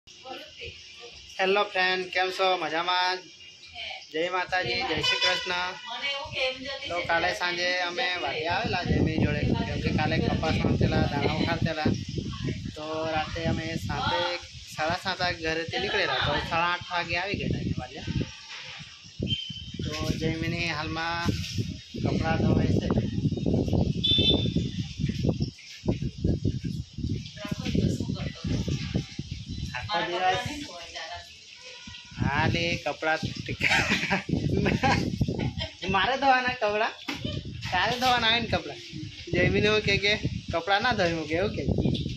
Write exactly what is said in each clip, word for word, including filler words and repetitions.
Hello friend, केम छो? मजामां? जय माताजी, जय श्री कृष्ण। तो काले सांजे अमे वाड़ी आवेला जयमी जोड़े, केम के काले कपास मांगतेला, दाणा उखाड़तेला। तो राते अमे सात एक साढ़ा सात वागे घरेथी निकळेला, तो साढ़ा आठ वागे आवी गया वाल्या। तो जयमीनी हालमां कपड़ा धोवाय छे। आखो दिवस हाले कपड़ा मारे धोवाना कपड़ा, तारे धोवाना आवे ने कपड़ा। जयमीन हो के के कपड़ा ना धोई मूके એવું કે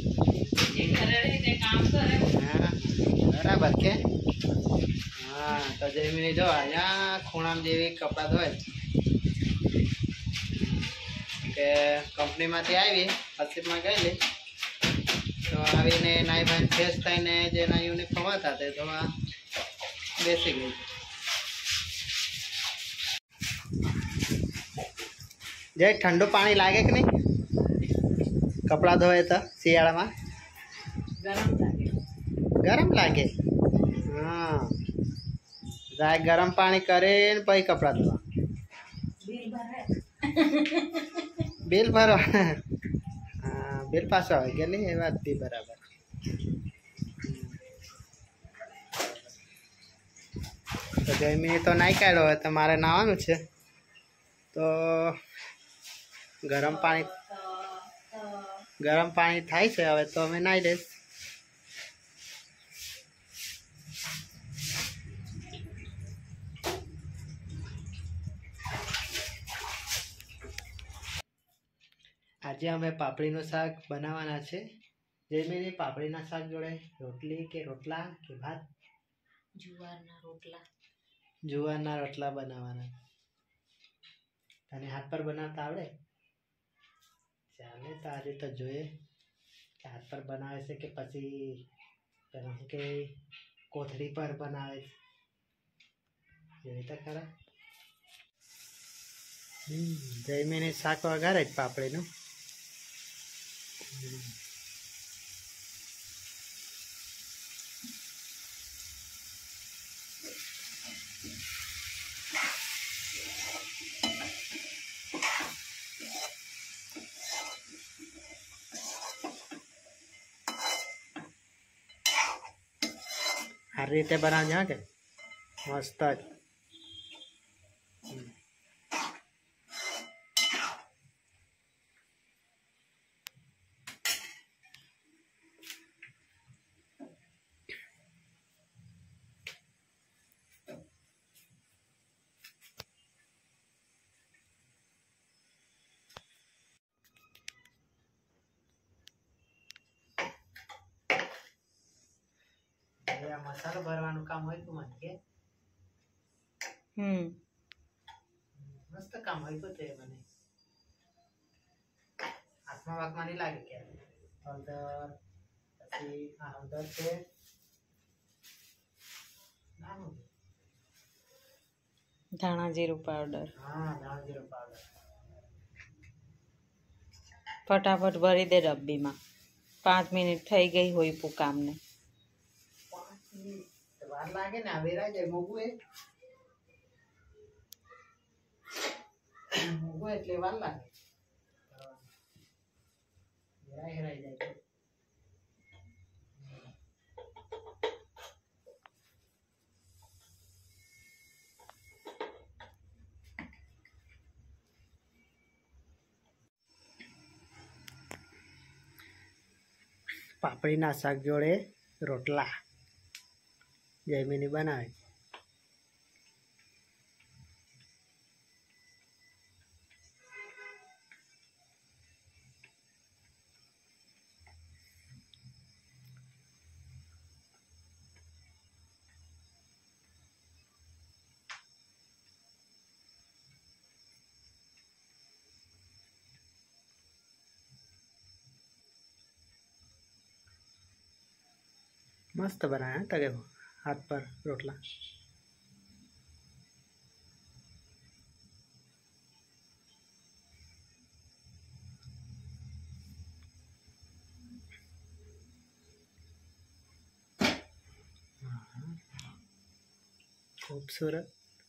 हाँ बराबर के हाँ। तो जयमीनी जो अहींया खूणाम जेवी कपड़ा धोए के कंपनी मांथी आवी हसीबमां गયેલી। तो आवीने नाई भाई फ्रेश थईने जेना यूनिफॉर्म हता ते धोवा बेसी गई। जय ठंडू पानी लागे कि नहीं? कपड़ा धोए तो शियाला में गरम लागे। गरम लागे हाँ। जाए गरम पानी करे पी कपड़ा धोवा। बिल भरे बिल भरो हाँ बिल पास हो गया नहीं ये बात भी बराबर। तो जयमीनी तो नहीं काढ़ो है तो मारे नावानुं छे। तो गरम पानी गरम पानी थाय छे हवे तो अमे नाई लईश। आज अमे पापड़ीनुं शाक बनावाना छे। जयमीनी पापड़ीना शाक जोड़े रोटली के रोटला के भात? जुवारना रोटला। जुवारना रोटला बनावाना। तने हाथ पर बनावता आवड़े? चाले तो आज तो जोए हाथ पर बनावे से के पछी पेला के कोथड़ी पर बनावे जोई तो खरा। जयमीनी शाक वगारे पापड़ीनुं। आ रीते बनावजे हाँ के मस्त ज। मसालो भरवानुं काम होय तो मन के हम्म मस्त काम होय तो ते मने हाथमां वाकमां नहीं लागे के हळदर पछी आ हळदर छे नानुं धाणा जीरु पाउडर। हाँ धाणा जीरु पाउडर फटाफट भरी दे डब्बी में। पांच मिनिट थई गई होय पू काम ने। वार लागे ने आवेरा जाय मोगुं ए मोगुं એટલે વાર લાગે हेराय हेराय जाय। पापड़ीना शाक जोड़े रोटला जयमीनी बनावे। मस्त बनाया तगे हाथ पर रोटला। खूबसूरत।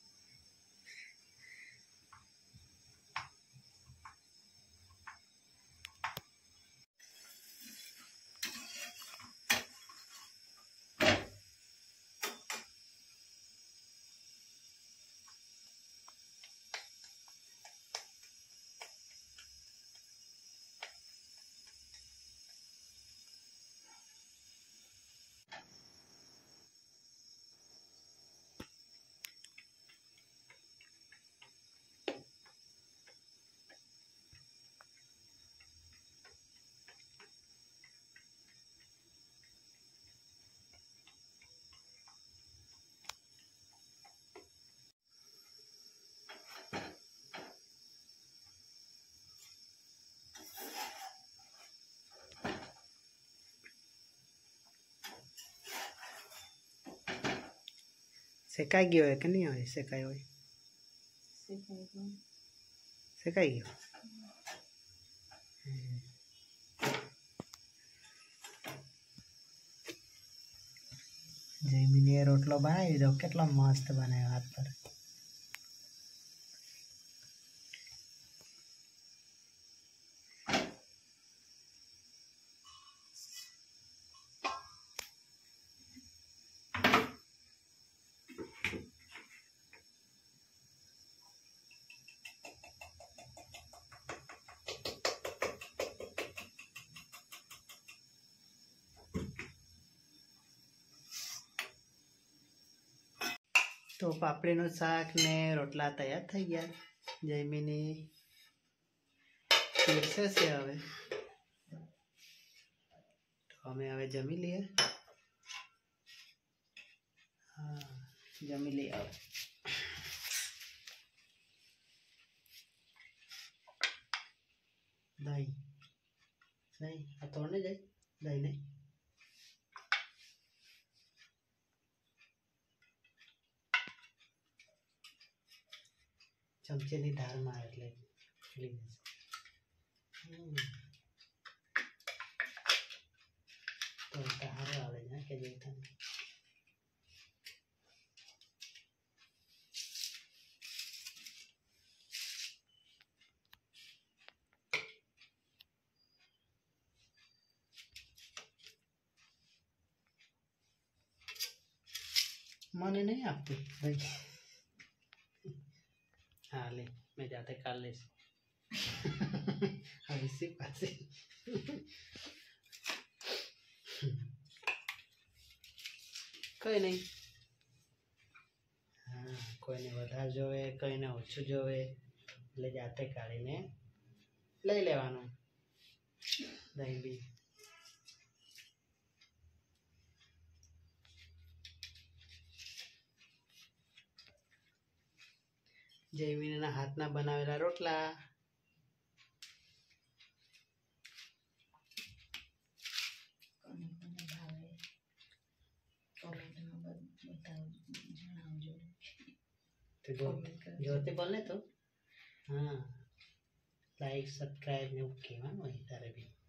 શેકાઈ ગયો હોય કે નહીં હોય? શેકાઈ હોય, શેકાઈ ગયો. જયમીને રોટલો બનાવી દીધો, કેટલો મસ્ત બનાવ્યો હાથ પર. તો પાપડીનું શાક ને રોટલા તૈયાર થઈ ગયા. જયમીની પીરસે છે હવે. તો અમે હવે જમી લઈએ. હા, જમી લઈએ હવે. દહીં દહીં આ તોડને જાય દહીં નહીં. ચમચીની ધારમાં એટલે ખીલી જશે. તો સારું આવે ને કે જે તને મને નહીં આપતી ભાઈ. हाँ ले, मैं जाते काल ले अब इसी पास कोई नहीं. हाँ, कोई ने વધારે જોવે, कोई ने ઓછું જોવે એટલે જાતે કાઢીને લઈ લેવાનું દહીં બી. જયમીના હાથના બનાવેલા રોટલા. જોતે બોલને તો. હા, લાઈક સબસ્ક્રાઈબ ને એવું કહેવાનું હોય તારે બી.